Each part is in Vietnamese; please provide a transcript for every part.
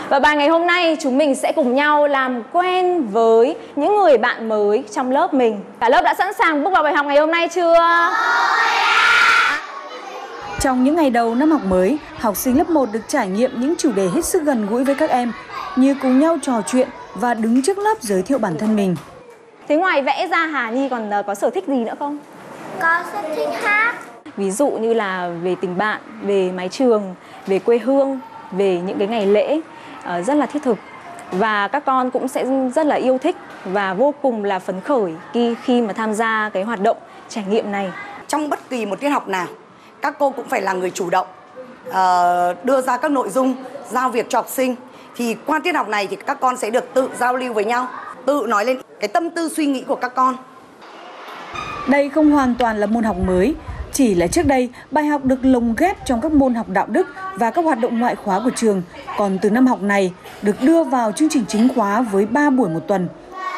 Và bài ngày hôm nay chúng mình sẽ cùng nhau làm quen với những người bạn mới trong lớp mình. Cả lớp đã sẵn sàng bước vào bài học ngày hôm nay chưa? Trong những ngày đầu năm học mới, học sinh lớp 1 được trải nghiệm những chủ đề hết sức gần gũi với các em, như cùng nhau trò chuyện và đứng trước lớp giới thiệu bản thân mình. Thế ngoài vẽ ra Hà Nhi còn có sở thích gì nữa không? Con sẽ thích hát. Ví dụ như là về tình bạn, về mái trường, về quê hương, về những cái ngày lễ rất là thiết thực. Và các con cũng sẽ rất là yêu thích và vô cùng là phấn khởi khi mà tham gia cái hoạt động trải nghiệm này. Trong bất kỳ một tiết học nào, các cô cũng phải là người chủ động đưa ra các nội dung, giao việc cho học sinh. Thì qua tiết học này thì các con sẽ được tự giao lưu với nhau, tự nói lên cái tâm tư suy nghĩ của các con. Đây không hoàn toàn là môn học mới, chỉ là trước đây bài học được lồng ghép trong các môn học đạo đức và các hoạt động ngoại khóa của trường. Còn từ năm học này được đưa vào chương trình chính khóa với 3 buổi một tuần.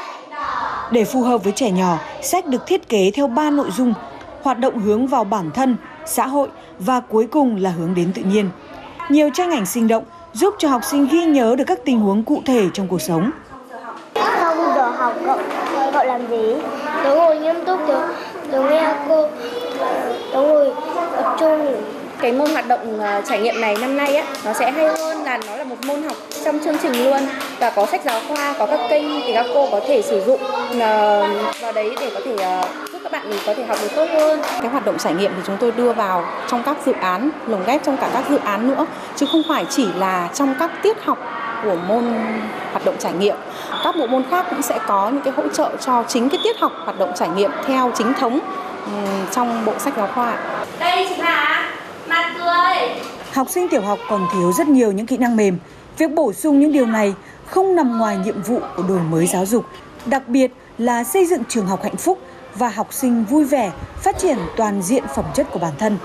Để phù hợp với trẻ nhỏ, sách được thiết kế theo 3 nội dung: hoạt động hướng vào bản thân, xã hội và cuối cùng là hướng đến tự nhiên. Nhiều tranh ảnh sinh động giúp cho học sinh ghi nhớ được các tình huống cụ thể trong cuộc sống. Không giờ học cậu làm gì? Tớ ngồi nghiêm túc, tớ nghe cô, tớ ngồi tập trung. Cái môn hoạt động trải nghiệm này năm nay nó sẽ hay hơn là nó là một môn học trong chương trình luôn, và có sách giáo khoa, có các kênh thì các cô có thể sử dụng vào đấy để có thể giúp các bạn có thể học được tốt hơn. Cái hoạt động trải nghiệm thì chúng tôi đưa vào trong các dự án, lồng ghép trong cả các dự án nữa, chứ không phải chỉ là trong các tiết học của môn hoạt động trải nghiệm. Các bộ môn khác cũng sẽ có những cái hỗ trợ cho chính cái tiết học hoạt động trải nghiệm theo chính thống trong bộ sách giáo khoa. Đây chính là mặt cười. Học sinh tiểu học còn thiếu rất nhiều những kỹ năng mềm. Việc bổ sung những điều này không nằm ngoài nhiệm vụ của đổi mới giáo dục, đặc biệt là xây dựng trường học hạnh phúc và học sinh vui vẻ, phát triển toàn diện phẩm chất của bản thân.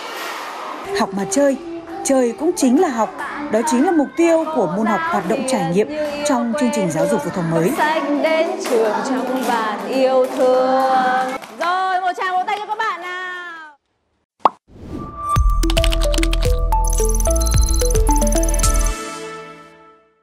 Học mà chơi, chơi cũng chính là học. Đó chính là mục tiêu của môn học hoạt động trải nghiệm trong chương trình giáo dục phổ thông mới. Sách đến trường trong bản yêu thương.